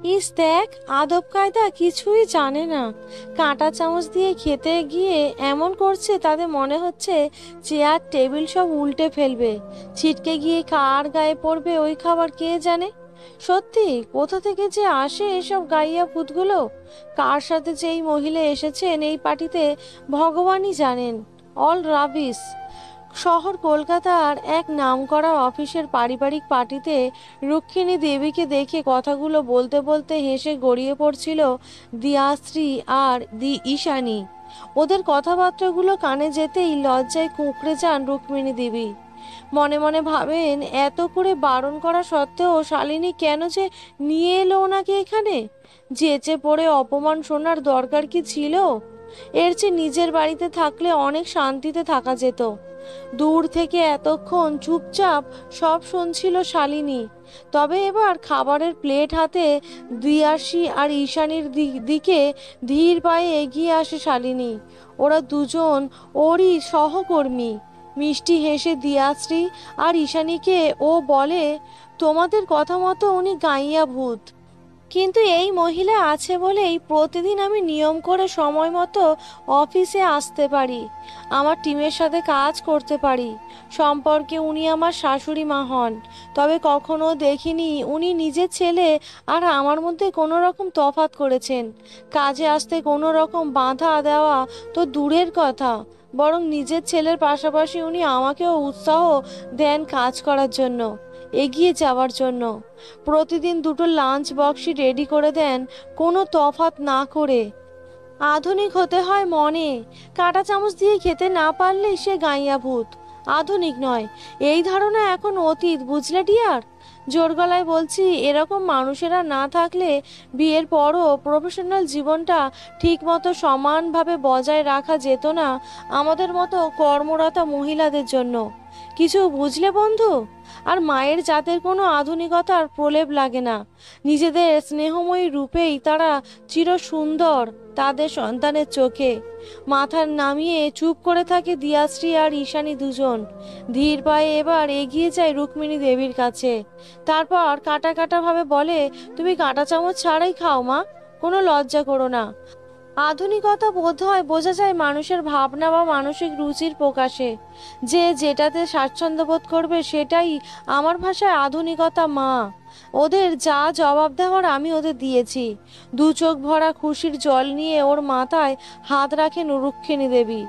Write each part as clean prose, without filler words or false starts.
ইস দেখ, আদব কায়দা কিছুই জানে না। কাঁটা চামচ দিয়ে খেতে গিয়ে এমন করছে তাদের মনে হচ্ছে চেয়ার টেবিল সব উল্টে ফেলবে। ছিটকে গিয়ে কার গায়ে পড়বে ওই খাবার কে জানে। সত্যি কোথা থেকে যে আসে এসব গাইয়া ভূতগুলো। কার সাথে যে এই মহিলা এসেছেন এই পার্টিতে ভগবানই জানেন। All rubbish. শহর কলকাতার এক নামকরা অফিসের পারিবারিক পার্টিতে রুক্মিণী দেবীকে দেখে কথাগুলো বলতে বলতে হেসে গড়িয়ে পড়ছিল দিয়াশ্রী আর ঈশানী। ওদের কথাবার্তাগুলো কানে যেতেই লজ্জায় কুঁকড়ে যান রুক্মিণী দেবী। মনে মনে ভাবেন এত করে বারণ করা সত্ত্বেও শালিনী কেন যে নিয়ে এলো ওনাকে এখানে। যেচে পড়ে অপমান শোনার দরকার কি ছিল? এর চেয়ে নিজের বাড়িতে থাকলে অনেক শান্তিতে থাকা যেত। দূর থেকে এতক্ষণ চুপচাপ সব শুনছিল শালিনী। তবে এবার খাবারের প্লেট হাতে দিয়াশী আর ঈশানীর দিকে ধীর পায়ে এগিয়ে আসে শালিনী। ওরা দুজন ওরই সহকর্মী। মিষ্টি হেসে দিয়াশ্রী আর ঈশানীকে ও বলে, তোমাদের কথা মতো উনি গাইয়া ভূত, কিন্তু এই মহিলা আছে বলেই প্রতিদিন আমি নিয়ম করে সময় মতো অফিসে আসতে পারি, আমার টিমের সাথে কাজ করতে পারি। সম্পর্কে উনি আমার শাশুড়ি মা হন, তবে কখনো দেখিনি উনি নিজের ছেলে আর আমার মধ্যে কোনো রকম তফাৎ করেছেন। কাজে আসতে কোনো রকম বাধা দেওয়া তো দূরের কথা, বরং নিজের ছেলের পাশাপাশি উনি আমাকেও উৎসাহ দেন কাজ করার জন্য, এগিয়ে যাওয়ার জন্য। প্রতিদিন দুটো লাঞ্চ বক্সই রেডি করে দেন, কোনো তফাৎ না করে। আধুনিক হতে হয় মনে, কাঁটা চামচ দিয়ে খেতে না পারলেই সে গাইয়া ভূত। আধুনিক নয়, এই ধারণা এখন অতীত, বুঝলে ডিয়ার? জোর গলায় বলছি, এরকম মানুষেরা না থাকলে বিয়ের পরও প্রফেশনাল জীবনটা ঠিকমতো সমানভাবে বজায় রাখা যেত না আমাদের মতো কর্মরতা মহিলাদের জন্য। কিছু বুঝলে বন্ধু? আর মায়ের জাতের কোনো আধুনিকতার প্রলেপ লাগে না। নিজেদের স্নেহময়ী রূপেই তারা চির সুন্দর তাদের সন্তানের চোখে। মাথার নামিয়ে চুপ করে থাকে দিয়াশ্রী আর ঈশানী দুজন। ধীর পায়ে এবার এগিয়ে যায় রুক্মিণী দেবীর কাছে। তারপর কাটা কাটা ভাবে বলে, তুমি কাঁটা চামচ ছাড়াই খাও মা, কোনো লজ্জা করো না। আধুনিকতা বোধ হয় বোঝা যায় মানুষের ভাবনা বা মানসিক রুচির প্রকাশে। যে যেটাতে স্বাচ্ছন্দ্য বোধ করবে সেটাই আমার ভাষায় আধুনিকতা মা। ওদের যা জবাব দেওয়ার আমি ওদের দিয়েছি। দু চোখ ভরা খুশির জল নিয়ে ওর মাথায় হাত রাখেন রুক্মিণী দেবী।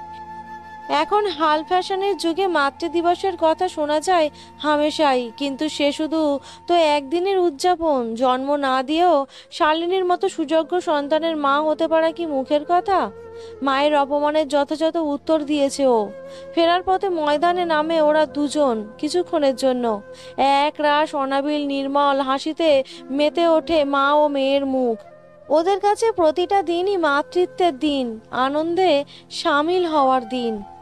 এখন হাল ফ্যাশনের যুগে মাতৃদিবসের কথা শোনা যায় হামেশাই, কিন্তু সে শুধু তো একদিনের উদযাপন। জন্ম না দিয়েও শালিনীর মতো সুযোগ্য সন্তানের মা হতে পারা কি মুখের কথা? মায়ের অপমানের যথাযথ উত্তর দিয়েছে ও। ফেরার পথে ময়দানে নামে ওরা দুজন কিছুক্ষণের জন্য। এক রাশ অনাবিল নির্মল হাসিতে মেতে ওঠে মা ও মেয়ের মুখ। ওদের কাছে প্রতিটা দিনই মাতৃত্বের দিন, আনন্দে সামিল হওয়ার দিন।